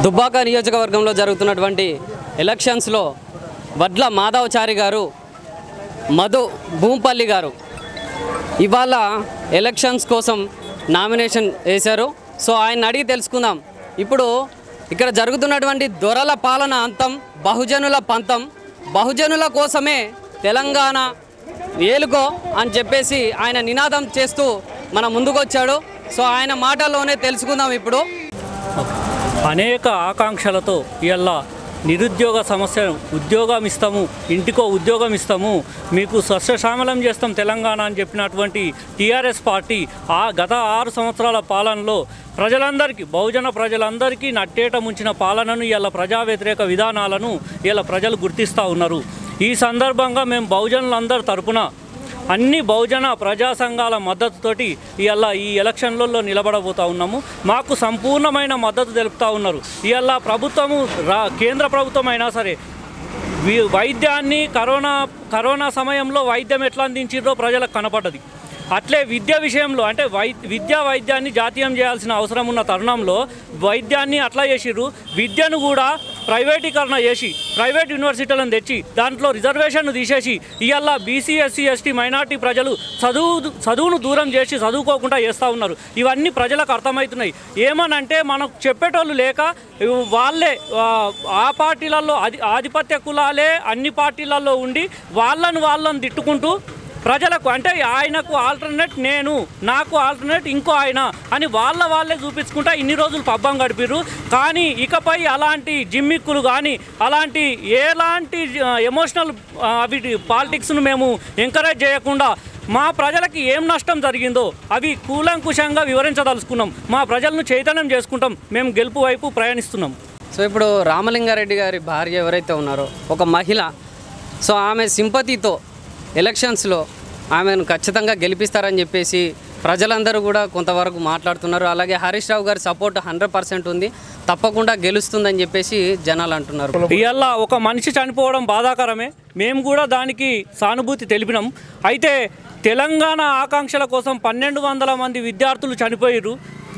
దుబ్బాక నియోజకవర్గంలో జరుగుతున్నటువంటి ఎలక్షన్స్లో వడ్ల మాధవచారి గారు, మధు భూంపల్లి గారు ఇవాళ ఎలక్షన్స్ కోసం నామినేషన్ వేశారు. సో ఆయన అడిగి తెలుసుకుందాం. ఇప్పుడు ఇక్కడ జరుగుతున్నటువంటి దొరల పాలన అంతం, బహుజనుల పంతం, బహుజనుల కోసమే తెలంగాణ ఏలుకో అని చెప్పేసి ఆయన నినాదం చేస్తూ మన ముందుకొచ్చాడు. సో ఆయన మాటల్లోనే తెలుసుకుందాం. ఇప్పుడు అనేక ఆకాంక్షలతో ఇవాళ నిరుద్యోగ సమస్య, ఉద్యోగం ఇస్తాము, ఇంటికో ఉద్యోగం ఇస్తాము, మీకు సస్యశ్యామలం చేస్తాం తెలంగాణ అని చెప్పినటువంటి టీఆర్ఎస్ పార్టీ గత 6 సంవత్సరాల పాలనలో ప్రజలందరికీ, బహుజన ప్రజలందరికీ నట్టేట ముంచిన పాలనను, ఇవాళ ప్రజా వ్యతిరేక విధానాలను ఇవాళ ప్రజలు గుర్తిస్తూ ఉన్నారు. ఈ సందర్భంగా మేము బహుజనులందరి తరపున అన్ని బహుజన ప్రజా సంఘాల మద్దతుతోటి ఇవాళ ఈ ఎలక్షన్లలో నిలబడబోతూ ఉన్నాము. మాకు సంపూర్ణమైన మద్దతు తెలుపుతూ ఉన్నారు. ఇవాళ ప్రభుత్వము, కేంద్ర ప్రభుత్వం అయినా సరే వైద్యాన్ని కరోనా సమయంలో వైద్యం ఎట్లా అందించిందో ప్రజలకు కనపడ్డది. అట్లే విద్య విషయంలో అంటే వైద్యాన్ని జాతీయం చేయాల్సిన అవసరం ఉన్న తరుణంలో వైద్యాన్ని అట్లా చేసిర్రు. విద్యను కూడా ప్రైవేటీకరణ చేసి ప్రైవేట్ యూనివర్సిటీలను తెచ్చి దాంట్లో రిజర్వేషన్ను తీసేసి ఇవాళ బీసీ, ఎస్సీ, ఎస్టీ, మైనార్టీ ప్రజలు చదువును దూరం చేసి చదువుకోకుండా చేస్తూ ఉన్నారు. ఇవన్నీ ప్రజలకు అర్థమవుతున్నాయి. ఏమనంటే మనకు చెప్పేటోళ్ళు లేక వాళ్ళే ఆ పార్టీలలో ఆధిపత్య కులాలే అన్ని పార్టీలలో ఉండి వాళ్ళను తిట్టుకుంటూ ప్రజలకు, అంటే ఆయనకు ఆల్టర్నేట్ నేను, నాకు ఆల్టర్నేట్ ఇంకో ఆయన అని వాళ్ళే చూపించుకుంటా ఇన్ని రోజులు పబ్బం గడిపిర్రు. కానీ ఇకపై అలాంటి జిమ్మిక్కులు కానీ అలాంటి ఎలాంటి ఎమోషనల్ పాలిటిక్స్ను మేము ఎంకరేజ్ చేయకుండా మా ప్రజలకి ఏం నష్టం జరిగిందో అవి కూలంకుషంగా వివరించదలుచుకున్నాం. మా ప్రజలను చైతన్యం చేసుకుంటాం. మేము గెలుపు వైపు ప్రయాణిస్తున్నాం. సో ఇప్పుడు రామలింగారెడ్డి గారి భార్య ఎవరైతే ఉన్నారో ఒక మహిళ, సో ఆమె సింపతితో ఎలక్షన్స్లో ఆమెను ఖచ్చితంగా గెలిపిస్తారని చెప్పేసి ప్రజలందరూ కూడా కొంతవరకు మాట్లాడుతున్నారు. అలాగే హరీష్ రావు గారి సపోర్ట్ 100% ఉంది, తప్పకుండా గెలుస్తుందని చెప్పేసి జనాలు అంటున్నారు. ఇవాళ ఒక మనిషి చనిపోవడం బాధాకరమే. మేము కూడా దానికి సానుభూతి తెలిపినాం. అయితే తెలంగాణ ఆకాంక్షల కోసం 1200 మంది విద్యార్థులు చనిపోయారు.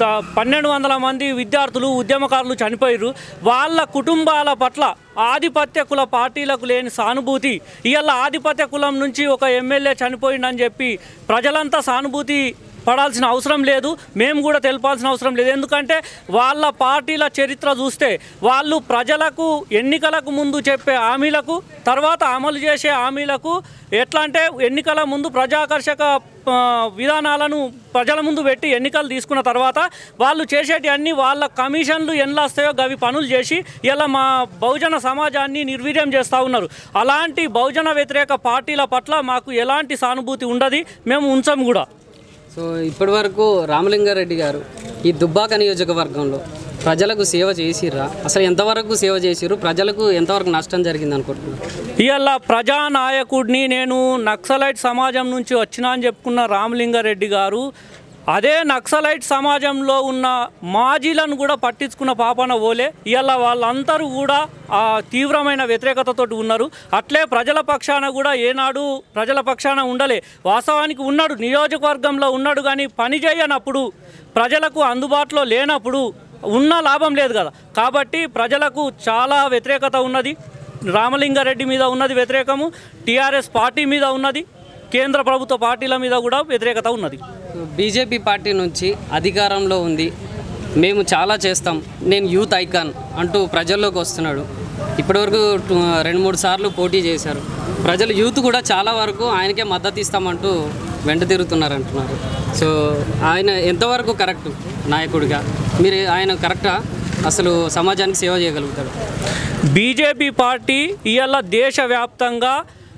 1200 మంది విద్యార్థులు, ఉద్యమకారులు చనిపోయారు. వాళ్ళ కుటుంబాల పట్ల ఆధిపత్య కుల పార్టీలకు లేని సానుభూతి, ఇవాళ ఆధిపత్య కులం నుంచి ఒక ఎమ్మెల్యే చనిపోయిందని చెప్పి ప్రజలంతా సానుభూతి పడాల్సిన అవసరం లేదు, మేము కూడా తెలపాల్సిన అవసరం లేదు. ఎందుకంటే వాళ్ళ పార్టీల చరిత్ర చూస్తే వాళ్ళు ప్రజలకు ఎన్నికలకు ముందు చెప్పే హామీలకు, తర్వాత అమలు చేసే హామీలకు ఎట్లా అంటే ఎన్నికల ముందు ప్రజాకర్షక విధానాలను ప్రజల ముందు పెట్టి ఎన్నికలు తీసుకున్న తర్వాత వాళ్ళు చేసేటి అన్నీ వాళ్ళ కమిషన్లు ఎన్ని వస్తాయో అవి పనులు చేసి ఇలా మా బహుజన సమాజాన్ని నిర్వీర్యం చేస్తూ ఉన్నారు. అలాంటి బహుజన వ్యతిరేక పార్టీల పట్ల మాకు ఎలాంటి సానుభూతి ఉండదు, మేము ఉంచం కూడా. సో ఇప్పటి వరకు రామలింగారెడ్డి గారు ఈ దుబ్బాక నియోజకవర్గంలో ప్రజలకు సేవ చేసిర్రా? అసలు ఎంతవరకు సేవ చేసిర్రు? ప్రజలకు ఎంతవరకు నష్టం జరిగింది అనుకుంటున్నారు? ఇవాళ ప్రజానాయకుడిని, నేను నక్సలైట్ సమాజం నుంచి వచ్చినా అని చెప్పుకున్న రామలింగారెడ్డి గారు అదే నక్సలైట్ సమాజంలో ఉన్న మాజీలను కూడా పట్టించుకున్న పాపన ఓలే. ఇవాళ వాళ్ళందరూ కూడా ఆ తీవ్రమైన వ్యతిరేకతతో ఉన్నారు. అట్లే ప్రజల పక్షాన కూడా ఏనాడు ప్రజల పక్షాన ఉండలే. వాస్తవానికి ఉన్నాడు, నియోజకవర్గంలో ఉన్నాడు, కానీ పని చేయనప్పుడు, ప్రజలకు అందుబాటులో లేనప్పుడు ఉన్న లాభం లేదు కదా. కాబట్టి ప్రజలకు చాలా వ్యతిరేకత ఉన్నది. రామలింగారెడ్డి మీద ఉన్నది వ్యతిరేకము, టీఆర్ఎస్ పార్టీ మీద ఉన్నది, కేంద్ర ప్రభుత్వ పార్టీల మీద కూడా వ్యతిరేకత ఉన్నది. బీజేపీ పార్టీ నుంచి అధికారంలో ఉంది, మేము చాలా చేస్తాం, నేను యూత్ ఐకాన్ అంటూ ప్రజల్లోకి వస్తున్నాడు. ఇప్పటివరకు 2-3 సార్లు పోటీ చేశారు. ప్రజలు యూత్ కూడా చాలా వరకు ఆయనకే మద్దతు ఇస్తామంటూ వెంట తిరుగుతున్నారు అంటున్నారు. సో ఆయన ఎంతవరకు కరెక్ట్ నాయకుడిగా? మీరు ఆయన కరెక్టా? అసలు సమాజానికి సేవ చేయగలుగుతాడు? బీజేపీ పార్టీ ఇవాళ దేశవ్యాప్తంగా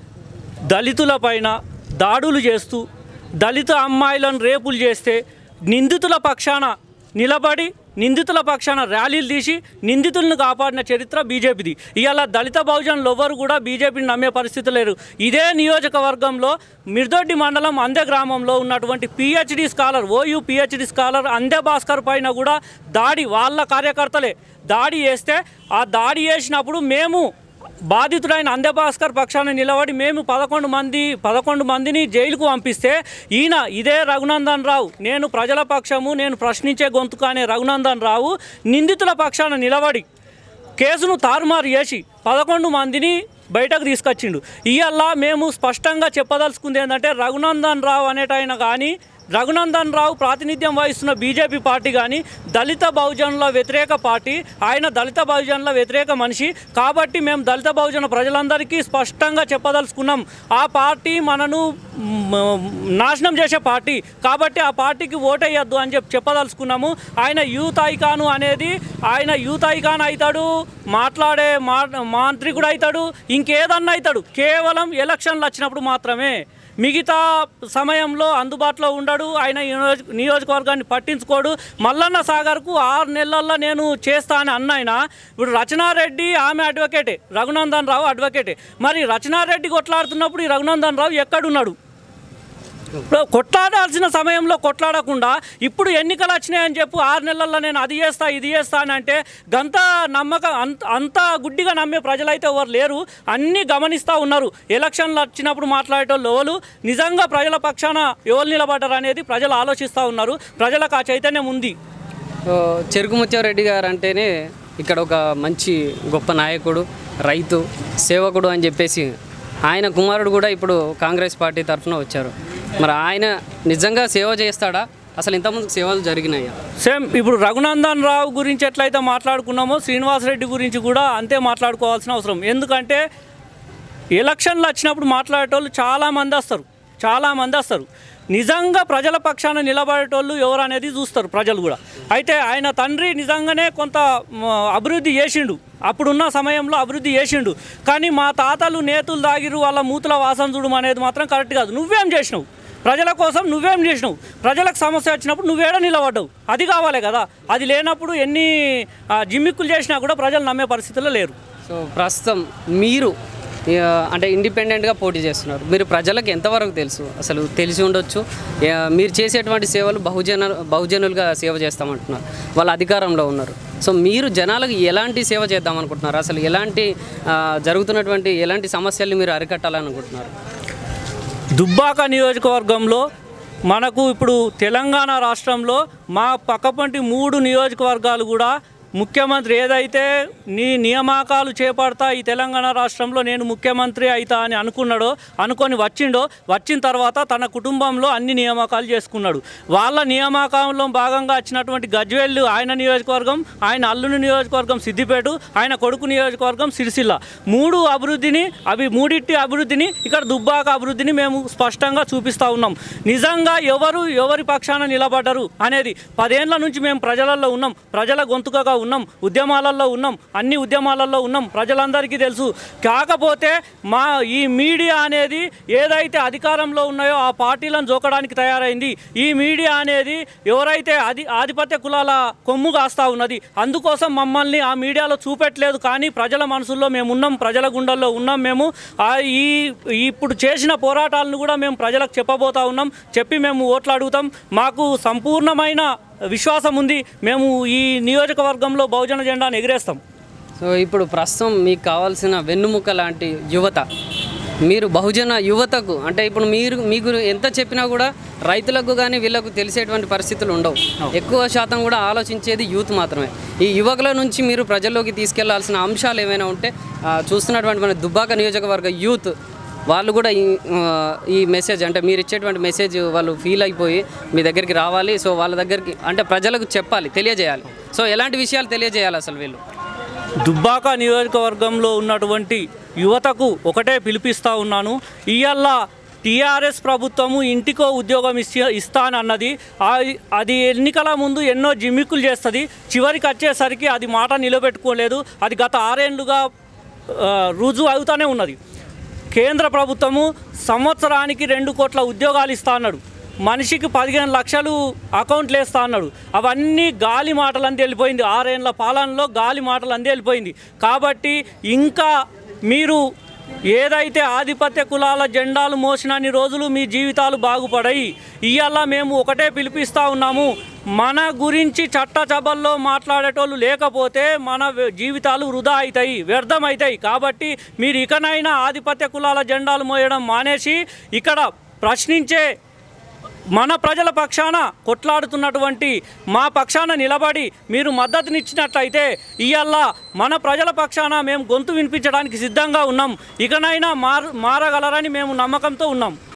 దళితుల పైన దాడులు చేస్తూ, దళిత అమ్మాయిలను రేపులు చేస్తే నిందితుల పక్షాన నిలబడి, నిందితుల పక్షాన ర్యాలీలు తీసి నిందితులను కాపాడిన చరిత్ర బీజేపీది. ఇవాళ దళిత బహుజనులు ఎవరు కూడా బీజేపీని నమ్మే పరిస్థితి లేరు. ఇదే నియోజకవర్గంలో మిర్దొడ్డి మండలం అందే గ్రామంలో ఉన్నటువంటి PhD scholar, OU PhD scholar Ande Bhaskar పైన కూడా దాడి, వాళ్ళ కార్యకర్తలే దాడి చేస్తే, ఆ దాడి చేసినప్పుడు మేము బాధితుడైన అందే భాస్కర్ పక్షాన నిలబడి మేము 11 మందిని జైలుకు పంపిస్తే ఈయన ఇదే రఘునందన్ రావు, నేను ప్రజల పక్షము, నేను ప్రశ్నించే గొంతుకు అనే రఘునందన్ రావు నిందితుల పక్షాన నిలబడి కేసును తారుమారు చేసి 11 మందిని బయటకు తీసుకొచ్చిండు. ఇవాళ మేము స్పష్టంగా చెప్పదలుచుకుంది ఏంటంటే రఘునందన్ రావు అనేటైన కానీ రఘునందన్ రావు ప్రాతినిధ్యం వహిస్తున్న బీజేపీ పార్టీ కానీ దళిత బహుజనుల వ్యతిరేక పార్టీ, ఆయన దళిత బహుజనుల వ్యతిరేక మనిషి. కాబట్టి మేము దళిత బహుజన ప్రజలందరికీ స్పష్టంగా చెప్పదలుచుకున్నాం, ఆ పార్టీ మనను నాశనం చేసే పార్టీ, కాబట్టి ఆ పార్టీకి ఓటేయద్దు అని చెప్పదలుచుకున్నాము. ఆయన యూత్ ఐకాను అనేది ఆయన యూత్ ఐకాన్ అవుతాడు, మాట్లాడే మాంత్రికుడు అవుతాడు, ఇంకేదన్నా అవుతాడు, కేవలం ఎలక్షన్లు వచ్చినప్పుడు మాత్రమే. మిగతా సమయంలో అందుబాటులో ఉండడు. ఆయన నియోజకవర్గాన్ని పట్టించుకోడు. మల్లన్న సాగర్కు 6 నెలల్లో నేను చేస్తా అని అన్నాయన. ఇప్పుడు రచనారెడ్డి ఆమె అడ్వకేటే, రఘునందన్ రావు అడ్వకేటే. మరి రచనారెడ్డి కొట్లాడుతున్నప్పుడు ఈ రఘునందన్ రావు ఎక్కడున్నాడు? కొట్లాడాల్సిన సమయంలో కొట్లాడకుండా ఇప్పుడు ఎన్నికలు వచ్చినాయని చెప్పు 6 నెలల్లో నేను అది చేస్తా ఇది చేస్తా అని అంటే గంత నమ్మకం అంత గుడ్డిగా నమ్మే ప్రజలైతే ఎవరు లేరు. అన్నీ గమనిస్తూ ఉన్నారు. ఎలక్షన్లు వచ్చినప్పుడు మాట్లాడేటోళ్ళు ఎవరు, నిజంగా ప్రజల పక్షాన ఎవరు నిలబడ్డారు అనేది ప్రజలు ఆలోచిస్తూ ఉన్నారు. ప్రజలకు ఆ చైతన్యం ఉంది. చెరుకు ముత్యారెడ్డి గారు అంటేనే ఇక్కడ ఒక మంచి గొప్ప నాయకుడు, రైతు, సేవకుడు అని చెప్పేసి ఆయన కుమారుడు కూడా ఇప్పుడు కాంగ్రెస్ పార్టీ తరఫున వచ్చారు. మరి ఆయన నిజంగా సేవ చేస్తాడా? అసలు ఇంతకుముందు సేవలు జరిగినాయా? సేమ్ ఇప్పుడు రఘునందన్ రావు గురించి ఎట్లయితే మాట్లాడుకున్నామో శ్రీనివాసరెడ్డి గురించి కూడా అంతే మాట్లాడుకోవాల్సిన అవసరం. ఎందుకంటే ఎలక్షన్లు వచ్చినప్పుడు మాట్లాడేటోళ్ళు చాలామంది వస్తారు. నిజంగా ప్రజల పక్షాన నిలబడేటోళ్ళు ఎవరు అనేది చూస్తారు ప్రజలు కూడా. అయితే ఆయన తండ్రి నిజంగానే కొంత అభివృద్ధి చేసిండు, అప్పుడున్న సమయంలో అభివృద్ధి చేసిండు. కానీ మా తాతలు నేతులు దాగిరు, వాళ్ళ మూతుల వాసన చూడడం అనేది మాత్రం కరెక్ట్ కాదు. నువ్వేం చేసినావు ప్రజల కోసం? నువ్వేం చేసినావు? ప్రజలకు సమస్య వచ్చినప్పుడు నువ్వేడ నిలబడ్డావు? అది కావాలి కదా. అది లేనప్పుడు ఎన్ని జిమ్మిక్కులు చేసినా కూడా ప్రజలు నమ్మే పరిస్థితుల్లో లేరు. సో ప్రస్తుతం మీరు అంటే ఇండిపెండెంట్గా పోటీ చేస్తున్నారు. మీరు ప్రజలకు ఎంతవరకు తెలుసు? అసలు తెలిసి ఉండొచ్చు. మీరు చేసేటువంటి సేవలు బహుజనులుగా సేవ చేస్తామంటున్నారు, వాళ్ళ అధికారంలో ఉన్నారు. సో మీరు జనాలకు ఎలాంటి సేవ చేద్దామనుకుంటున్నారు? అసలు జరుగుతున్నటువంటి ఎలాంటి సమస్యల్ని మీరు అరికట్టాలనుకుంటున్నారు? దుబ్బాక నియోజకవర్గంలో మనకు ఇప్పుడు తెలంగాణ రాష్ట్రంలో మా పక్కపంటి 3 నియోజకవర్గాలు కూడా ముఖ్యమంత్రి ఏదైతే నియామకాలు చేపడతా ఈ తెలంగాణ రాష్ట్రంలో నేను ముఖ్యమంత్రి అవుతా అని అనుకొని వచ్చిన తర్వాత తన కుటుంబంలో అన్ని నియామకాలు చేసుకున్నాడు. వాళ్ళ నియామకంలో భాగంగా వచ్చినటువంటి గజ్వేల్ ఆయన నియోజకవర్గం, ఆయన అల్లుని నియోజకవర్గం సిద్దిపేట, ఆయన కొడుకు నియోజకవర్గం సిరిసిల్ల. మూడిటి అభివృద్ధిని ఇక్కడ దుబ్బాక అభివృద్ధిని మేము స్పష్టంగా చూపిస్తూ ఉన్నాం. నిజంగా ఎవరి పక్షాన నిలబడ్డరు అనేది 10 ఏళ్ల నుంచి మేము ప్రజలలో ఉన్నాం, ప్రజల గొంతుకగా ఉన్నాం, ఉద్యమాలలో ఉన్నాం, అన్ని ఉద్యమాలలో ఉన్నాం, ప్రజలందరికీ తెలుసు. కాకపోతే ఈ మీడియా అనేది ఏదైతే అధికారంలో ఉన్నాయో ఆ పార్టీలను జోకడానికి తయారైంది. ఈ మీడియా అనేది ఎవరైతే ఆధిపత్య కులాల కొమ్ము కాస్తా ఉన్నది. అందుకోసం మమ్మల్ని ఆ మీడియాలో చూపెట్టలేదు. కానీ ప్రజల మనసుల్లో మేము ఉన్నాం, ప్రజల గుండెల్లో ఉన్నాం. మేము ఇప్పుడు చేసిన పోరాటాలను కూడా మేము ప్రజలకు చెప్పబోతా ఉన్నాం. చెప్పి మేము ఓట్లు అడుగుతాం. మాకు సంపూర్ణమైన విశ్వాసం ఉంది. మేము ఈ నియోజకవర్గంలో బహుజన జెండాను ఎగిరేస్తాం. సో ఇప్పుడు ప్రస్తుతం మీకు కావాల్సిన వెన్నుముక లాంటి యువత, మీరు బహుజన యువతకు అంటే ఇప్పుడు మీకు ఎంత చెప్పినా కూడా రైతులకు కానీ వీళ్ళకు తెలిసేటువంటి పరిస్థితులు ఉండవు. ఎక్కువ శాతం కూడా ఆలోచించేది యూత్ మాత్రమే. ఈ యువకుల నుంచి మీరు ప్రజల్లోకి తీసుకెళ్లాల్సిన అంశాలు ఏమైనా ఉంటే చూస్తున్నటువంటి మన దుబ్బాక నియోజకవర్గ యూత్ వాళ్ళు కూడా ఈ మెసేజ్ అంటే మీరు ఇచ్చేటువంటి మెసేజ్ వాళ్ళు ఫీల్ అయిపోయి మీ దగ్గరికి రావాలి. సో వాళ్ళ దగ్గరికి అంటే ప్రజలకు చెప్పాలి, తెలియజేయాలి. సో ఎలాంటి విషయాలు తెలియజేయాలి అసలు వీళ్ళు? దుబ్బాక నియోజకవర్గంలో ఉన్నటువంటి యువతకు ఒకటే పిలిపిస్తూ ఉన్నాను. ఇవాళ టీఆర్ఎస్ ప్రభుత్వము ఇంటికో ఉద్యోగం ఇస్తానన్నది. అది ఎన్నికల ముందు ఎన్నో జిమ్మిక్కులు చేస్తుంది. చివరికి వచ్చేసరికి అది మాట నిలబెట్టుకోలేదు. అది గత 6 ఏళ్లుగా రుజువు అవుతూనే ఉన్నది. కేంద్ర ప్రభుత్వము సంవత్సరానికి 2 కోట్ల ఉద్యోగాలు ఇస్తా అన్నాడు. మనిషికి 15 లక్షలు అకౌంట్లు వేస్తా అన్నాడు. అవన్నీ గాలి మాటలు అంది వెళ్ళిపోయింది. 6 ఏళ్ల పాలనలో గాలి మాటలు అంది వెళ్ళిపోయింది. కాబట్టి ఇంకా మీరు ఏదైతే ఆధిపత్య కులాల జెండాలు మోసినన్ని రోజులు మీ జీవితాలు బాగుపడాయి. ఇవాళ మేము ఒకటే పిలిపిస్తూ ఉన్నాము, మన గురించి చట్టసభల్లో మాట్లాడేటోళ్ళు లేకపోతే మన జీవితాలు వృధా అవుతాయి, వ్యర్థమవుతాయి. కాబట్టి మీరు ఇకనైనా ఆధిపత్య కులాల జెండాలు మోయడం మానేసి ఇక్కడ ప్రశ్నించే మన ప్రజల పక్షాన కొట్లాడుతున్నటువంటి మా పక్షాన నిలబడి మీరు మద్దతునిచ్చినట్లయితే ఇవాళ మన ప్రజల పక్షాన మేము గొంతు వినిపించడానికి సిద్ధంగా ఉన్నాం. ఇకనైనా మారగలరని మేము నమ్మకంతో ఉన్నాం.